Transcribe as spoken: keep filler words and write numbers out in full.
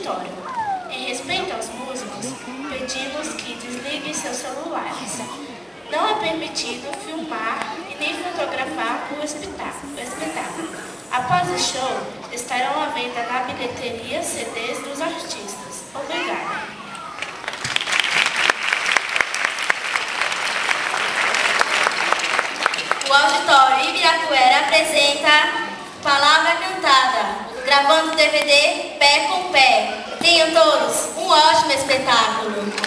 auditório. Em respeito aos músicos, pedimos que desliguem seus celulares. Não é permitido filmar e nem fotografar o espetáculo. Após o show, estarão à venda na bilheteria C Ds dos artistas. Obrigada. O Auditório Ibirapuera apresenta Palavra Cantada, gravando D V D Pé com Pé. Tenham todos um ótimo espetáculo.